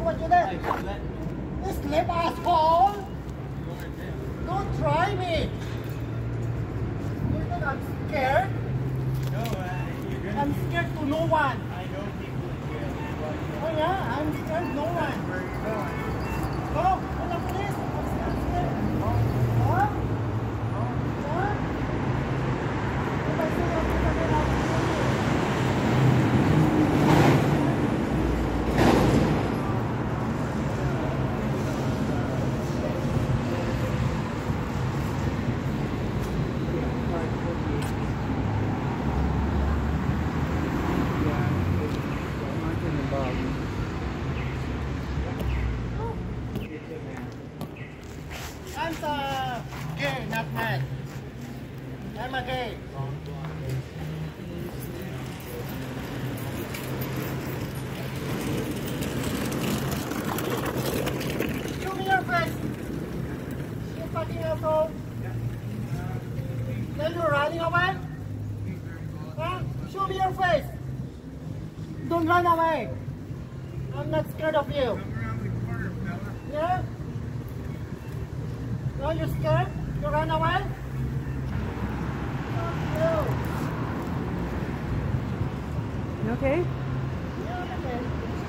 what you did? You slip, asshole! Don't try me! You think I'm scared? No, you're gonna... I'm scared to no one. I know people are scared. Oh yeah, I'm scared no one. Where are you going? Go, call the police. I'm scared. Huh? Huh? If I say I'm gonna get out of here. I'm gay, not mad. I'm a gay. Show me your face. You fucking asshole. Then you're running away? Huh? Show me your face. Don't run away. I'm not scared of you. Yeah? No, you're scared? You run away? Fuck You okay? you. Yeah, I'm okay.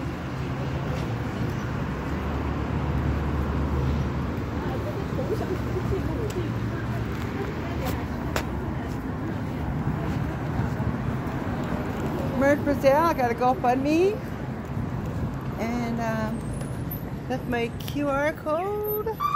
Merch for sale. I got a GoFundMe. And that's my QR code.